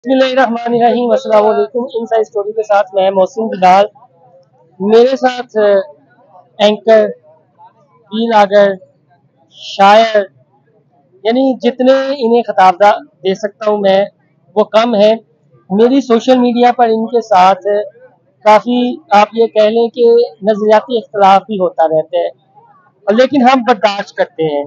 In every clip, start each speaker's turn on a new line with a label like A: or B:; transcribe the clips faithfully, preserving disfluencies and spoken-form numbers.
A: बिस्मिल्लाहिर्रहमानिर्रहीम, अस्सलाम वालेकुम। इनसाइड स्टोरी के साथ मैं मोहसिन बिलाल। मेरे साथ एंकर, व्लॉगर, शायर, यानी जितने इन्हें खिताब दे सकता हूँ मैं वो कम है। मेरी सोशल मीडिया पर इनके साथ काफ़ी, आप ये कह लें कि नज़रियाती इख्तलाफ भी होता रहता है, लेकिन हम बर्दाश्त करते हैं।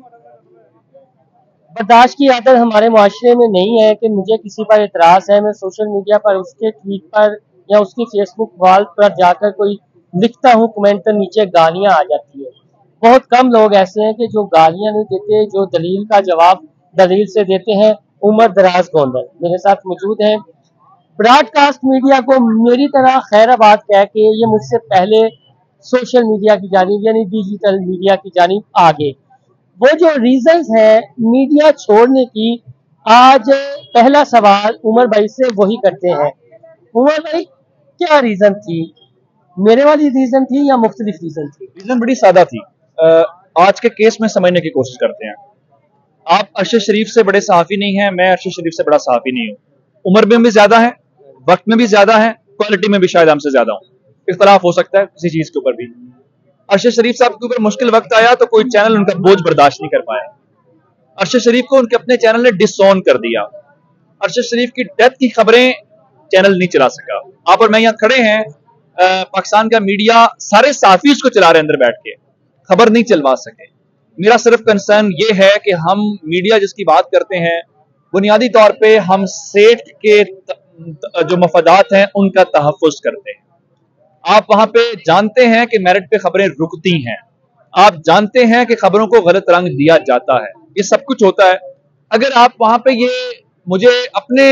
A: बर्दाश्त की आदत हमारे माशरे में नहीं है कि मुझे किसी पर एतराज़ है, मैं सोशल मीडिया पर उसके ट्वीट पर या उसकी फेसबुक वॉल पर जाकर कोई लिखता हूँ कमेंट, तो नीचे गालियाँ आ जाती है। बहुत कम लोग ऐसे हैं कि जो गालियाँ नहीं देते, जो दलील का जवाब दलील से देते हैं। उमर दराज गोंदल मेरे साथ मौजूद हैं। ब्रॉडकास्ट मीडिया को मेरी तरह खैराबाद कह के ये मुझसे पहले सोशल मीडिया की जानिब यानी डिजिटल मीडिया की जानिब आगे। वो जो रीजंस है मीडिया छोड़ने की, आज पहला सवाल उमर भाई से वही करते हैं। उमर भाई, क्या रीजन थी? मेरे वाली रीजन थी या मुख्तलिफ रीजन थी?
B: रीजन बड़ी सादा थी। आ, आज के केस में समझने की कोशिश करते हैं। आप अरशद शरीफ से बड़े सहाफ़ी नहीं हैं, मैं अरशद शरीफ से बड़ा सहाफ़ी नहीं हूँ। उम्र में भी ज्यादा है, वक्त में भी ज्यादा है, क्वालिटी में भी शायद हमसे ज्यादा हूँ। इख्तलाफ हो सकता है किसी चीज के ऊपर भी। अरशद शरीफ साहब के ऊपर मुश्किल वक्त आया तो कोई चैनल उनका बोझ बर्दाश्त नहीं कर पाया। अरशद शरीफ को उनके अपने चैनल ने डिसऑन कर दिया। अरशद शरीफ की डेथ की खबरें चैनल नहीं चला सका। आप और मैं यहाँ खड़े हैं, पाकिस्तान का मीडिया सारे सहाफ़ी उसको चला रहे अंदर बैठ के, खबर नहीं चलवा सके। मेरा सिर्फ कंसर्न ये है कि हम मीडिया जिसकी बात करते हैं, बुनियादी तौर पे हम सेठ के जो मफादात हैं उनका तहफ़्फ़ुज़ करते हैं। आप वहां पे जानते हैं कि मेरिट पे खबरें रुकती हैं, आप जानते हैं कि खबरों को गलत रंग दिया जाता है, ये सब कुछ होता है। अगर आप वहां पे ये मुझे अपने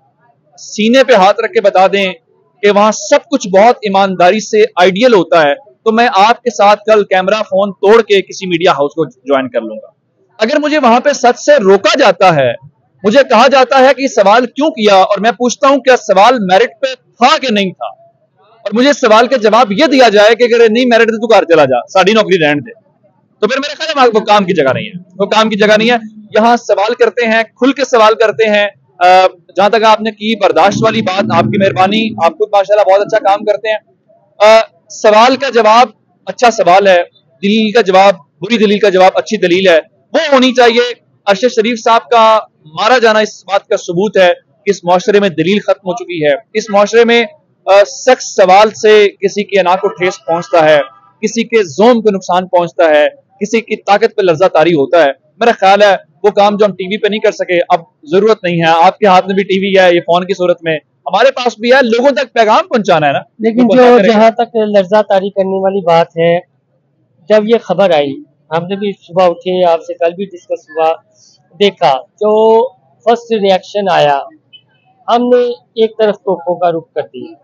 B: सीने पे हाथ रख के बता दें कि वहां सब कुछ बहुत ईमानदारी से आइडियल होता है, तो मैं आपके साथ कल कैमरा फोन तोड़ के किसी मीडिया हाउस को ज्वाइन कर लूंगा। अगर मुझे वहां पे सच से रोका जाता है, मुझे कहा जाता है कि सवाल क्यों किया, और मैं पूछता हूं क्या सवाल मेरिट पे था कि नहीं था, और मुझे सवाल का जवाब यह दिया जाए कि अगर नहीं मेरिट तो तू घर चला जा, साड़ी नौकरी रहने दे, तो फिर मेरे ख्याल वो काम की जगह नहीं है, वो काम की जगह नहीं है। यहाँ सवाल करते हैं, खुल के सवाल करते हैं। जहां तक आपने की बर्दाश्त वाली बात, आपकी मेहरबानी, आप खुद माशाल्लाह बहुत अच्छा काम करते हैं। आ, सवाल का जवाब अच्छा सवाल है, दलील का जवाब बुरी दलील का जवाब अच्छी दलील है, वो होनी चाहिए। अरशद शरीफ साहब का मारा जाना इस बात का सबूत है कि इस मुआशरे में दलील खत्म हो चुकी है। इस मुआशरे में सख्त सवाल से किसी की अना को ठेस पहुंचता है, किसी के जोम को नुकसान पहुंचता है, किसी की ताकत पे लर्जा तारी होता है। मेरा ख्याल है वो काम जो हम टीवी पे नहीं कर सके, अब जरूरत नहीं है। आपके हाथ में भी टीवी है, ये फोन की सूरत में हमारे पास भी है, लोगों तक पैगाम पहुंचाना है ना।
A: लेकिन जो जहां तक लर्जा तारी करने वाली बात है, जब ये खबर आई, हमने भी सुबह उठे, आपसे कल भी डिस्कस हुआ, देखा, जो फर्स्ट रिएक्शन आया, हमने एक तरफ तोपों का रुख कर दिया।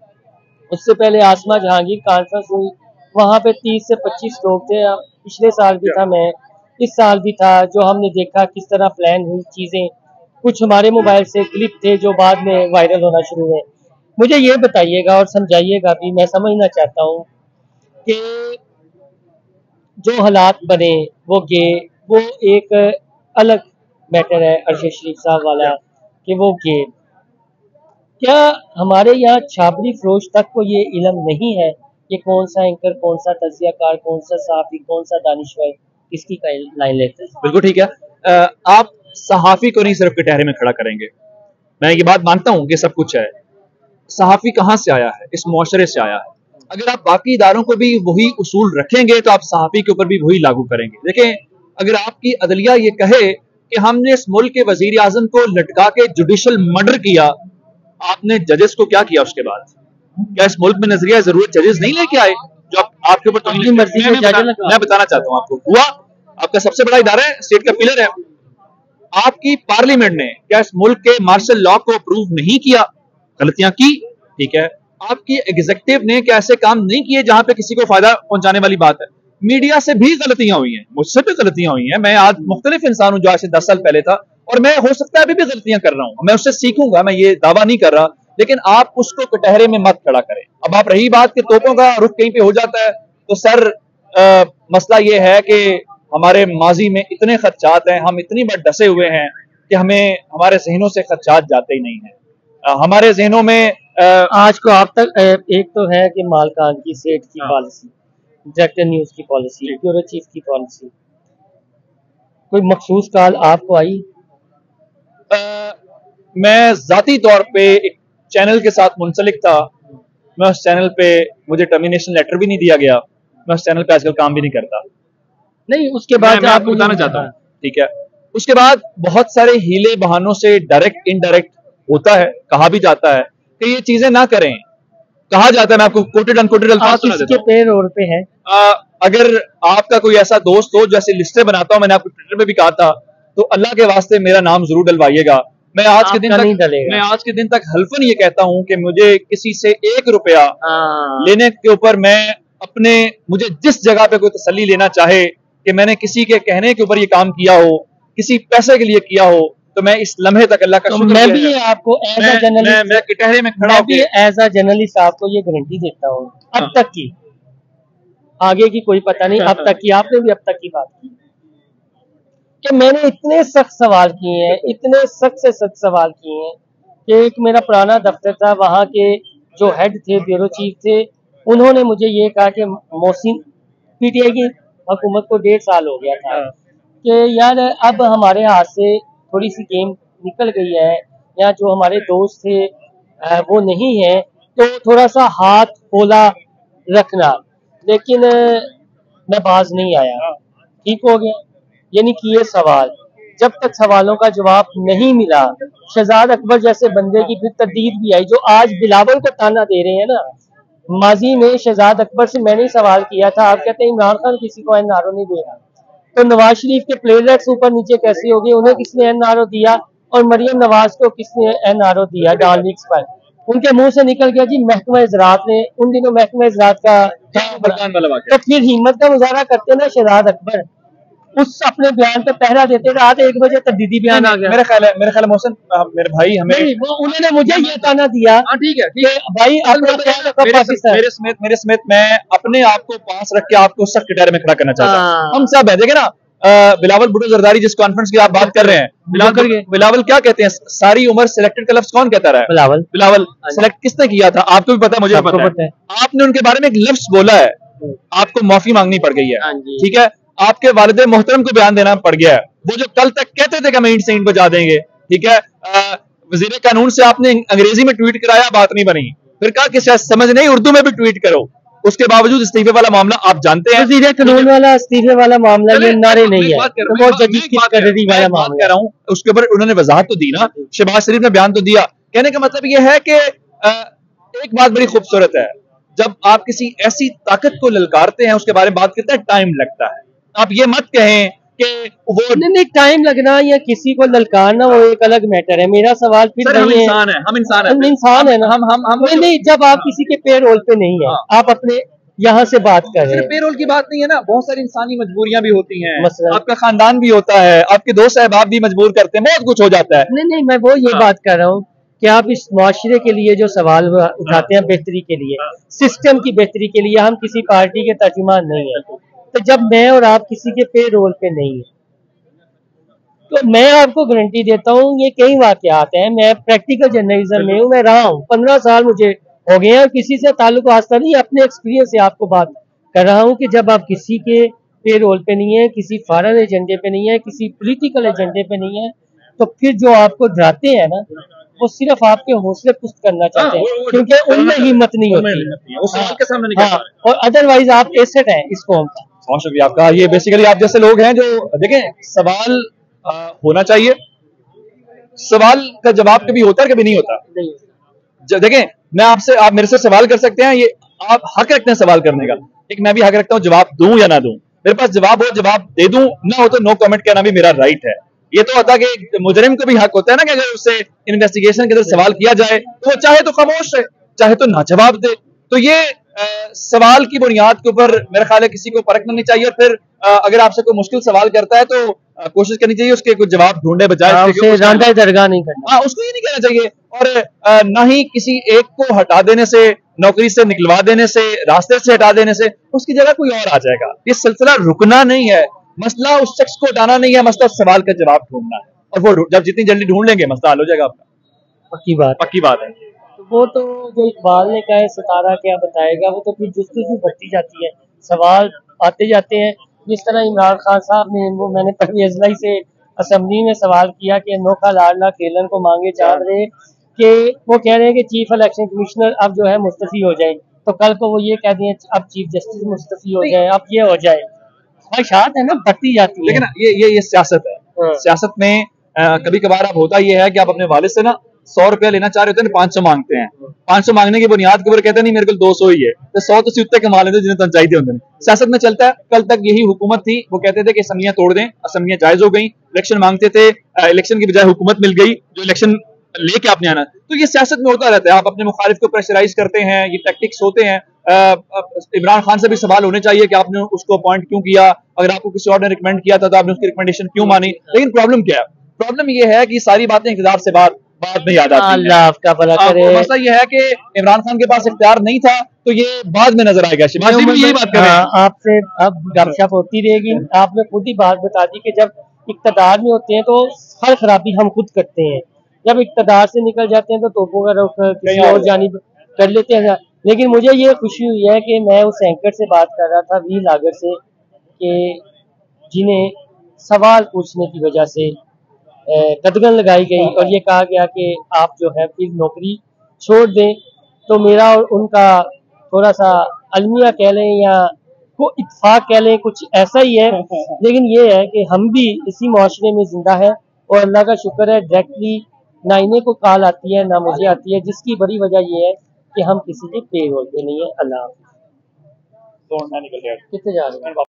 A: उससे पहले आसमा जहांगीर कॉन्फ्रेंस हुई, वहां पे तीस से पच्चीस लोग थे। पिछले साल भी था, मैं इस साल भी था, जो हमने देखा किस तरह प्लान हुई चीजें। कुछ हमारे मोबाइल से क्लिप थे जो बाद में वायरल होना शुरू हुए। मुझे ये बताइएगा और समझाइएगा भी, मैं समझना चाहता हूँ कि जो हालात बने वो गे वो एक अलग मैटर है अरशद शरीफ साहब वाला कि वो गे, क्या हमारे यहाँ छाबड़ी फरोश तक को ये इल्म नहीं है कि कौन सा एंकर, कौन सा तजियाकार, कौन सा सहाफी, कौन सा दानिश्वर किसकी लाइन लेते हैं?
B: बिल्कुल ठीक है। आप सहाफी को नहीं सिर्फ कटहरे में खड़ा करेंगे, मैं ये बात मानता हूं कि सब कुछ है। सहाफी कहां से आया है? इस मुआशरे से आया है। अगर आप बाकी इदारों को भी वही उसूल रखेंगे तो आप सहाफी के ऊपर भी वही लागू करेंगे। देखें, अगर आपकी अदलिया ये कहे कि हमने इस मुल्क के वजीर आजम को लटका के जुडिशल मर्डर किया, आपने जजेस को क्या किया उसके बाद? क्या इस मुल्क में नजरिया जरूरत जजेस नहीं लेके आए जो आप, आपके ऊपर तो मर्जी मैं, बता, मैं बताना चाहता हूँ आपको, हुआ आपका सबसे बड़ा इदारा है, स्टेट का पिलर है। आपकी पार्लियामेंट ने क्या इस मुल्क के मार्शल लॉ को अप्रूव नहीं किया? गलतियां की, ठीक है। आपकी एग्जीक्यूटिव ने क्या ऐसे काम नहीं किए जहां पे किसी को फायदा पहुंचाने वाली बात है? मीडिया से भी गलतियां हुई हैं, मुझसे भी गलतियां हुई हैं। मैं आज मुख्तलिफ इंसान हूं जो आज से दस साल पहले था, और मैं हो सकता है अभी भी गलतियां कर रहा हूं, मैं उससे सीखूंगा, मैं ये दावा नहीं कर रहा, लेकिन आप उसको कटहरे में मत खड़ा करें। अब आप रही बात कि तोपों का रुख कहीं पे हो जाता है, तो सर आ, मसला ये है कि हमारे माजी में इतने खदशात हैं, हम इतनी बार डसे हुए हैं कि हमें हमारे जहनों से खदशात जाते ही नहीं है। हमारे जहनों में आ,
A: आज को आप तक एक तो है कि मालकान की सेठ की पॉलिसी, डायरेक्टर न्यूज की पॉलिसी, ब्यूरो चीफ की पॉलिसी, कोई मखसूस कॉल आपको आई?
B: आ, मैं जाती तौर पे एक चैनल के साथ मुंसलिक था, मैं उस चैनल पे मुझे टर्मिनेशन लेटर भी नहीं दिया गया, मैं उस चैनल पे आजकल काम भी नहीं करता।
A: नहीं, उसके बाद
B: मैं आपको बताना चाहता हूँ, ठीक है। उसके बाद बहुत सारे हीले बहानों से डायरेक्ट इनडायरेक्ट होता है, कहा भी जाता है कि ये चीजें ना करें, कहा जाता है। मैं आपको कोटेड अनकोटेड अल्फाज सुना देता हूं।
A: पे रोल पे है
B: आ, अगर आपका कोई ऐसा दोस्त हो जैसे लिस्टें बनाता हूं, मैंने आपको ट्विटर पे भी कहा था, तो अल्लाह के वास्ते मेरा नाम जरूर डलवाइएगा। मैं आज के दिन तक मैं आज के दिन तक हल्फन ये कहता हूं कि मुझे किसी से एक रुपया लेने के ऊपर मैं अपने मुझे जिस जगह पे कोई तसल्ली लेना चाहे कि मैंने किसी के कहने के ऊपर ये काम किया हो, किसी पैसे के लिए किया हो, तो मैं इस लम्हे तक अल्लाह का
A: तो
B: शुक्र
A: मैं भी आपको एज अ जर्नलिस्ट
B: मैं कटहरे में खड़ा
A: मैं भी एज अ जर्नलिस्ट आपको ये गारंटी देता हूँ, अब तक की, आगे की कोई पता नहीं, अब तक की, आपने भी अब तक की बात की कि मैंने इतने सख्त सवाल किए हैं, इतने सख्त से सख्त सवाल किए हैं कि एक मेरा पुराना दफ्तर था, वहाँ के जो हेड थे, ब्यूरो चीफ थे, उन्होंने मुझे ये कहा कि मोहसिन, पीटीआई की हुकूमत को डेढ़ साल हो गया था कि यार अब हमारे हाथ से थोड़ी सी गेम निकल गई है, या जो हमारे दोस्त थे वो नहीं है, तो थोड़ा सा हाथ खोला रखना। लेकिन मैं बाज नहीं आया, ठीक हो गया। यानी कि ये सवाल, जब तक सवालों का जवाब नहीं मिला, शहजाद अकबर जैसे बंदे की फिर तरदीद भी आई, जो आज बिलावल को ताना दे रहे हैं ना। माजी में शहजाद अकबर से मैंने सवाल किया था, आप कहते हैं इमरान खान किसी को एन आर ओ नहीं दे रहा, तो नवाज शरीफ के प्लेलेट्स ऊपर नीचे कैसी होगी, उन्हें किसने एन आर ओ दिया और मरियम नवाज को किसने एन आर ओ दिया डाल लीक्स पर? उनके मुंह से निकल गया जी महकमा इज़रात ने, उन दिनों महकमा इज़रात का, तो फिर हिम्मत का मुजाहरा करते ना शहजाद अकबर, उस अपने बयान पे पहरा देते रात एक बजे तक दीदी बयान आ गया।
B: मेरा ख्याल है मेरा ख्याल है मोहसिन मेरे भाई हमें
A: नहीं, वो उन्होंने मुझे ये ताना दिया,
B: ठीक है, ठीक है
A: भाई अपना ख्याल रखो पाकिस्तान।
B: मेरे समेत मेरे समेत मैं अपने आप को पास रख के आपको सख्त कटहरे में खड़ा करना चाहता हूँ। हम सब है, देखे ना बिलावल भुट्टो जरदारी जिस कॉन्फ्रेंस की आप बात कर रहे हैं, बिलावल बिलावल क्या कहते हैं, सारी उम्र सिलेक्टेड का लफ्ज कौन कहता रहा है? बिलावल बिलावल सिलेक्ट किसने किया था? आपको भी पता है, मुझे भी पता है। आपने उनके बारे में एक लफ्ज बोला है, आपको माफी मांगनी पड़ गई है, ठीक है। आपके वालिद मोहतरम को बयान देना पड़ गया है, वो जो कल तक कहते थे कि हम ईंट से ईंट बजा देंगे, ठीक है। वजीर कानून से आपने अंग्रेजी में ट्वीट कराया, बात नहीं बनी, फिर कहा कि शायद समझ नहीं उर्दू में भी ट्वीट करो, उसके बावजूद इस्तीफे वाला मामला आप जानते हैं।
A: वजीर कानून वाला इस्तीफे वाला मामला ये नारे नहीं है, तो वो जजेस की कदरी वाला मामला
B: कह रहा हूँ, उसके ऊपर उन्होंने वजाहत तो दी ना, शहबाज शरीफ ने बयान तो दिया। कहने का मतलब ये है कि एक बात बड़ी खूबसूरत है, जब आप किसी ऐसी ताकत को ललकारते हैं, उसके बारे में बात करते हैं, टाइम लगता है। आप ये मत कहें कि वो
A: नहीं नहीं टाइम लगना या किसी को ललकारना वो एक अलग मैटर है। मेरा सवाल फिर
B: हम इंसान है, हम इंसान है,
A: हम इंसान है ना,
B: हम हम हम
A: नहीं नहीं जब आप किसी के पे रोल पे नहीं है, आप अपने यहाँ से बात कर रहे हैं।
B: पे रोल की बात नहीं है ना, बहुत सारी इंसानी मजबूरियां भी होती हैं, आपका खानदान भी होता है, आपके दोस्त अहबाब भी मजबूर करते हैं, बहुत कुछ हो जाता है।
A: नहीं नहीं मैं वो ये बात कर रहा हूँ कि आप इस मुआशरे के लिए जो सवाल उठाते हैं बेहतरी के लिए, सिस्टम की बेहतरी के लिए, हम किसी पार्टी के तर्जुमान नहीं है। तो जब मैं और आप किसी के पे रोल पे नहीं है, तो मैं आपको गारंटी देता हूँ ये कई वाकयात हैं। मैं प्रैक्टिकल जर्नलिज्म में हूँ, मैं रहा हूँ, पंद्रह साल मुझे हो गए हैं, किसी से ताल्लुक वास्ता नहीं, अपने एक्सपीरियंस से आपको बात कर रहा हूँ कि जब आप किसी के पे रोल पे नहीं है, किसी फॉरेन एजेंडे पे नहीं है, किसी पॉलिटिकल एजेंडे पे नहीं है, तो फिर जो आपको डराते हैं ना, वो सिर्फ आपके हौसले पुष्ट करना चाहते हैं, क्योंकि उनमें हिम्मत नहीं होती, हाँ, और अदरवाइज आप एसेट हैं इस कौम का।
B: बहुत शुक्रिया आपका। ये बेसिकली आप जैसे लोग हैं जो देखें, सवाल आ, होना चाहिए, सवाल का जवाब कभी होता है कभी नहीं होता। देखें, मैं आपसे, आप मेरे से सवाल कर सकते हैं, ये आप हक रखते हैं सवाल करने का, लेकिन मैं भी हक रखता हूँ जवाब दूं या ना दूं। मेरे पास जवाब हो, जवाब दे दूं, ना हो तो नो कमेंट कहना भी मेरा राइट है। ये तो होता कि मुजरिम को भी हक होता है ना कि अगर उससे इन्वेस्टिगेशन के अंदर सवाल किया जाए तो वो चाहे तो खामोश है, चाहे तो ना जवाब दे। तो ये आ, सवाल की बुनियाद के ऊपर मेरा ख्याल है किसी को परखना नहीं चाहिए, और फिर आ, अगर आपसे कोई मुश्किल सवाल करता है तो आ, कोशिश करनी चाहिए उसके कुछ जवाब ढूंढे बजाय
A: दरगाह नहीं करना।
B: हाँ, उसको ये नहीं कहना चाहिए, और आ, ना ही किसी एक को हटा देने से, नौकरी से निकलवा देने से, रास्ते से हटा देने से उसकी जगह कोई और आ जाएगा। ये सिलसिला रुकना नहीं है, मसला उस शख्स को हटाना नहीं है, मसला सवाल का जवाब ढूंढना है। और वो ढूंढ- जब जितनी जल्दी ढूंढ लेंगे मसला हल हो जाएगा आपका।
A: पक्की बात है।
B: पक्की बात है।
A: तो वो तो जो इकबाल ने कहा है सितारा क्या बताएगा, वो तो फिर जुस्तजू बढ़ती जाती है, सवाल आते जाते हैं। जिस तरह इमरान खान साहब ने, वो मैंने परवेज लाई से असेंबली में सवाल किया कि नोखा लाडला खेलन को मांगे चार रहे, कि वो कह रहे हैं कि चीफ इलेक्शन कमिश्नर अब जो है मुस्तफी हो जाए, तो कल को वो ये कह दें अब चीफ जस्टिस मुस्तफी हो जाए, अब ये हो जाए। ख्वाहिशात है ना, बढ़ती जाती है।
B: लेकिन ये ये ये सियासत है।
A: हाँ।
B: सियासत में कभी कभार अब होता ये है कि आप अपने वालिद से ना सौ रुपया लेना चाह रहे होते हैं, पांच सौ मांगते हैं। पांच सौ मांगने की बुनियाद के ऊपर कहते हैं नहीं मेरे को दो सौ ही है, तो सौ तो उतने कमा लेते जिन्हें तो चाहिए होते हैं। सियासत में चलता है। कल तक यही हुकूमत थी, वो कहते थे कि असम्बलियां तोड़ दें, असम्बलियां जायज हो गई, इलेक्शन मांगते थे, इलेक्शन की बजाय हुकूमत मिल गई जो इलेक्शन लेके आपने आना। तो ये सियासत में होता रहता है, आप अपने मुखालिफ को प्रेशराइज करते हैं, ये टैक्टिक्स होते हैं। इमरान खान से भी सवाल होने चाहिए कि आपने उसको अपॉइंट क्यों किया, अगर आपको किसी और ने रिकमेंड किया था तो आपने उसकी रिकमेंडेशन क्यों मानी। लेकिन प्रॉब्लम क्या है? प्रॉब्लम ये है कि सारी बातें इक़्तिदार से बाद बाद में याद आती हैं।
A: अल्लाह आपका भला करे।
B: मसला ये है कि इमरान खान के पास इख्तियार नहीं था, तो ये बाद में नजर आएगा। शिमाज जी भी यही बात कर रहे हैं।
A: हाँ, आपसे अब गपशप होती रहेगी। आपने खुद ही बात बता दी कि जब इक्तदार में होते हैं तो हर खराबी हम खुद करते हैं, जब इक्तदार से निकल जाते हैं तो तोपों का रुख किसी और जानिब कर लेते हैं। लेकिन मुझे ये खुशी हुई है कि मैं उस एंकर से बात कर रहा था, वी लागर से, कि जिन्हें सवाल पूछने की वजह से कदगन लगाई गई और ये कहा गया कि आप जो है फिर नौकरी छोड़ दें। तो मेरा और उनका थोड़ा सा अलमिया कह लें या को इत्तेफाक कह लें, कुछ ऐसा ही है। लेकिन ये है कि हम भी इसी मुआशरे में जिंदा है और अल्लाह का शुक्र है डायरेक्टली ना इन्हें को कॉल आती है ना मुझे आती है, जिसकी बड़ी वजह ये है कि हम किसी के पे रोल पे नहीं है। अल्लाह हाफ़िज़।
B: तो मैं निकल गया।
A: कितने जा रहे हैं?